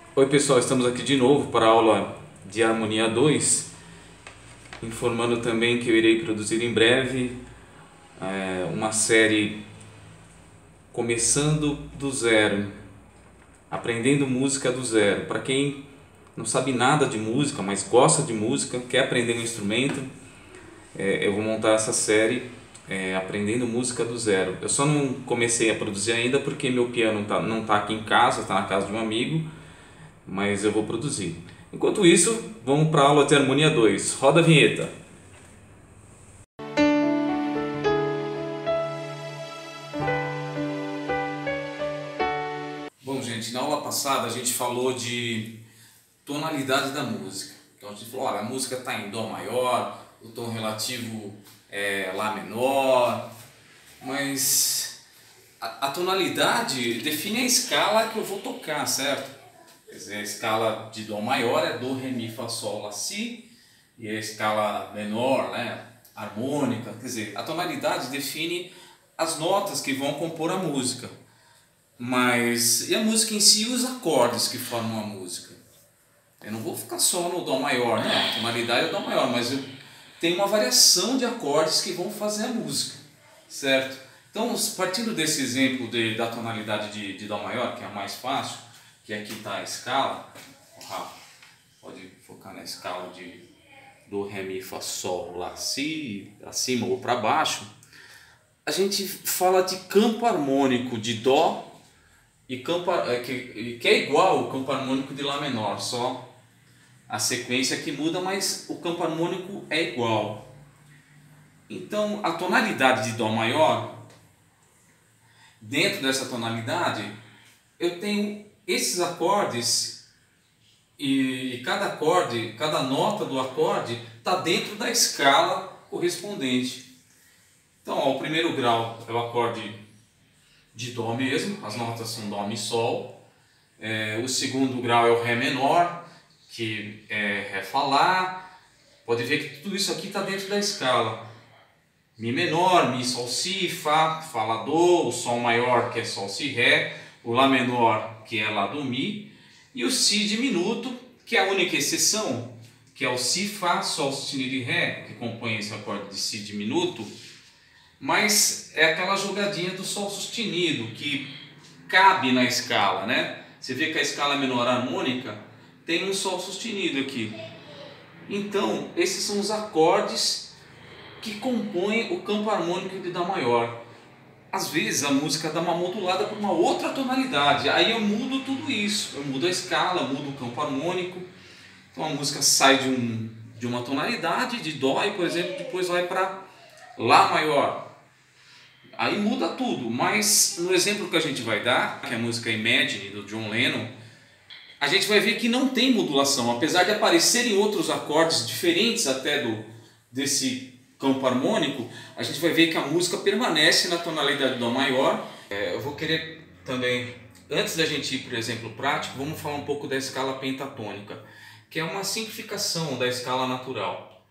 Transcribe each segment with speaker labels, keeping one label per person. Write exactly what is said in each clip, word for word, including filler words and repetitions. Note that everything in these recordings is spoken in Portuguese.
Speaker 1: Oi pessoal, estamos aqui de novo para a aula de Harmonia dois, informando também que eu irei produzir em breve é, uma série começando do zero, aprendendo música do zero. Para quem não sabe nada de música, mas gosta de música, quer aprender um instrumento, é, eu vou montar essa série é, aprendendo música do zero. Eu só não comecei a produzir ainda porque meu piano tá, não está aqui em casa, está na casa de um amigo, mas eu vou produzir. Enquanto isso, vamos para a aula de Harmonia dois. Roda a vinheta. Bom, gente, na aula passada a gente falou de tonalidade da música. Então a gente falou, olha, a música está em Dó maior, o tom relativo é Lá menor, mas a, a tonalidade define a escala que eu vou tocar, certo? Quer dizer, a escala de Dó maior é Dó, Ré, Mi, Fá, Sol, Lá, Si, e a escala menor, né, harmônica, quer dizer, a tonalidade define as notas que vão compor a música. Mas e a música em si, os acordes que formam a música? Eu não vou ficar só no Dó maior, né? A tonalidade é Dó maior, mas eu tenho uma variação de acordes que vão fazer a música, certo? Então, partindo desse exemplo de, da tonalidade de, de Dó maior, que é a mais fácil, que aqui está a escala, o Rafa pode focar na escala de Dó, Ré, Mi, Fá, Sol, Lá, Si, para cima ou para baixo, a gente fala de campo harmônico de Dó, e campo, que, que é igual ao campo harmônico de Lá menor, só a sequência que muda, mas o campo harmônico é igual. Então a tonalidade de Dó maior, dentro dessa tonalidade, eu tenho esses acordes e, e cada acorde, cada nota do acorde está dentro da escala correspondente. Então ó, o primeiro grau é o acorde de Dó mesmo, as notas são Dó, Mi, Sol. É, o segundo grau é o Ré menor, que é Ré, Fá, Lá. Pode ver que tudo isso aqui está dentro da escala. Mi menor, Mi, Sol, Si, Fá, Fá, Lá, Dó. O Sol maior, que é Sol, Si, Ré. O Lá menor, que é Lá, Dó, Mi. E o Si diminuto, que é a única exceção, que é o Si, Fá, Sol sustenido e Ré, que compõe esse acorde de Si diminuto. Mas é aquela jogadinha do Sol sustenido que cabe na escala, né? Você vê que a escala menor harmônica tem um Sol sustenido aqui. Então, esses são os acordes que compõem o campo harmônico de Dó maior. Às vezes a música dá uma modulada por uma outra tonalidade, aí eu mudo tudo isso, eu mudo a escala, mudo o campo harmônico. Então a música sai de, um, de uma tonalidade, de Dó, e por exemplo, depois vai para Lá maior. Aí muda tudo, mas no exemplo que a gente vai dar, que é a música Imagine, do John Lennon, a gente vai ver que não tem modulação, apesar de aparecerem outros acordes diferentes até do, desse campo harmônico, a gente vai ver que a música permanece na tonalidade Dó maior. É, eu vou querer também, antes da gente ir para o exemplo prático, vamos falar um pouco da escala pentatônica, que é uma simplificação da escala natural.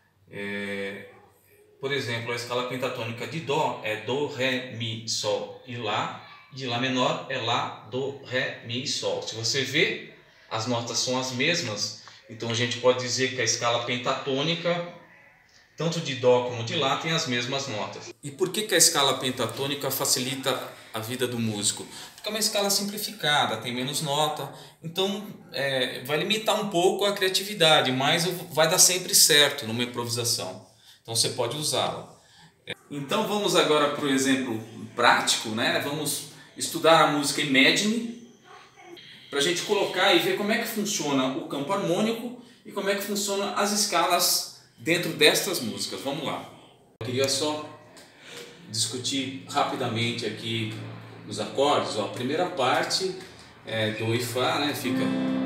Speaker 1: É, Por exemplo, a escala pentatônica de Dó é Dó, Ré, Mi, Sol e Lá. De Lá menor é Lá, Dó, Ré, Mi e Sol. Se você vê, as notas são as mesmas. Então a gente pode dizer que a escala pentatônica, tanto de Dó como de Lá, tem as mesmas notas. E por que que a escala pentatônica facilita a vida do músico? Porque é uma escala simplificada, tem menos nota. Então é, vai limitar um pouco a criatividade, mas vai dar sempre certo numa improvisação. Então você pode usá-la. Então vamos agora para o exemplo prático, né? Vamos estudar a música Imagine, para a gente colocar e ver como é que funciona o campo harmônico e como é que funciona as escalas dentro destas músicas. Vamos lá. Eu queria só discutir rapidamente aqui os acordes. Ó, a primeira parte é Dó e Fá, né? Fica...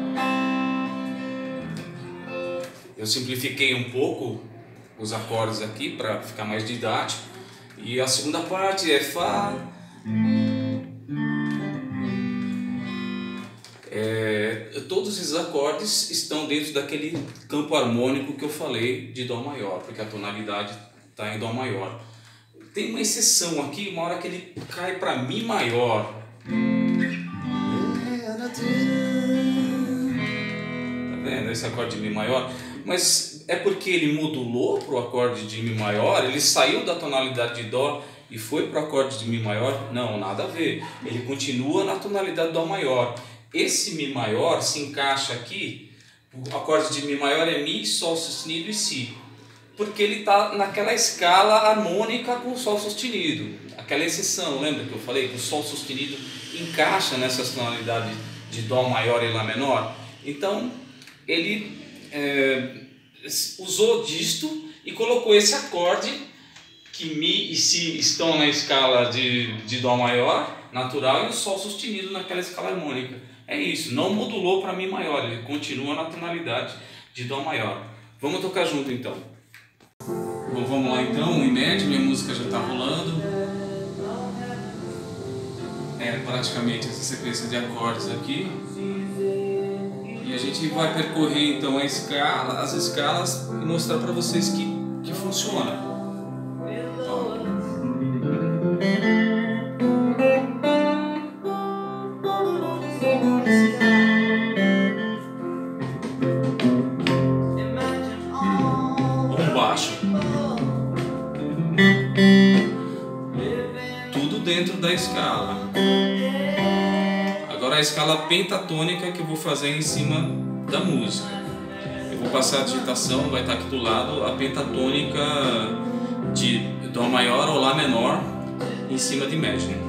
Speaker 1: Eu simplifiquei um pouco os acordes aqui para ficar mais didático. E a segunda parte é Fá. É, todos esses acordes estão dentro daquele campo harmônico que eu falei de Dó maior, porque a tonalidade está em Dó maior. Tem uma exceção aqui, uma hora que ele cai para Mi maior. nesse acorde de Mi maior, mas é porque ele modulou para o acorde de Mi maior, ele saiu da tonalidade de Dó e foi para o acorde de Mi maior? Não, nada a ver. Ele continua na tonalidade de Dó maior. Esse Mi maior se encaixa aqui, o acorde de Mi maior é Mi, Sol sustenido e Si, porque ele está naquela escala harmônica com o Sol sustenido, aquela exceção, lembra que eu falei que o Sol sustenido encaixa nessas tonalidades de Dó maior e Lá menor? Então ele é, usou disto e colocou esse acorde que Mi e Si estão na escala de, de Dó maior natural e o Sol sustenido naquela escala harmônica. É isso, não modulou para Mi maior, ele continua na tonalidade de Dó maior. Vamos tocar junto então. Bom, vamos lá então, em média, minha música já está rolando. É praticamente essa sequência de acordes aqui. E a gente vai percorrer então a escala, as escalas e mostrar para vocês que, que funciona. Tudo dentro da escala. Agora a escala pentatônica que eu vou fazer em cima da música. Eu vou passar a digitação, vai estar aqui do lado a pentatônica de Dó maior ou Lá menor em cima de Imagine.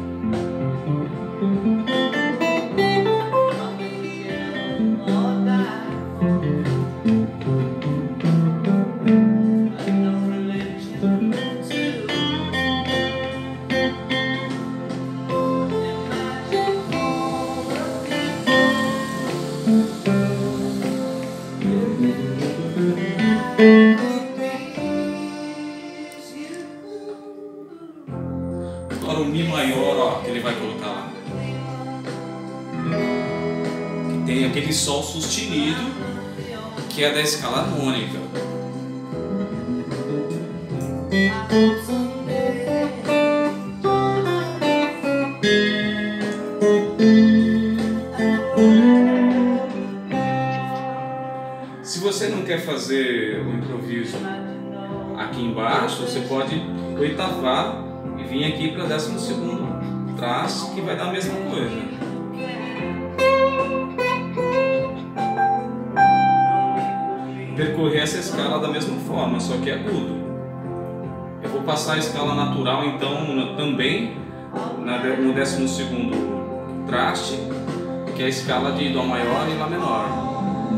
Speaker 1: Agora o Mi maior, ó, que ele vai colocar lá, que tem aquele Sol sustenido, que é da escala harmônica. Se você não quer fazer o improviso aqui embaixo, você pode oitavar e vir aqui para décimo segundo traste, que vai dar a mesma coisa. Percorrer essa escala da mesma forma, só que é agudo. Eu vou passar a escala natural então também no décimo segundo traste, que é a escala de Dó maior e Lá menor.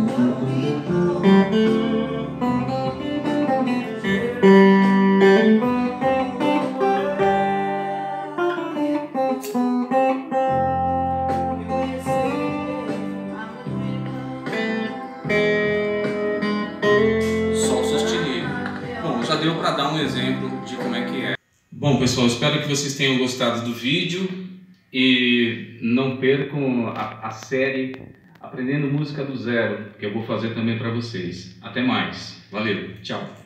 Speaker 1: Sol sustenido. Bom, já deu para dar um exemplo de como é que é. Bom, pessoal, espero que vocês tenham gostado do vídeo e não percam a, a série Aprendendo Música do Zero, que eu vou fazer também para vocês. Até mais. Valeu. Tchau.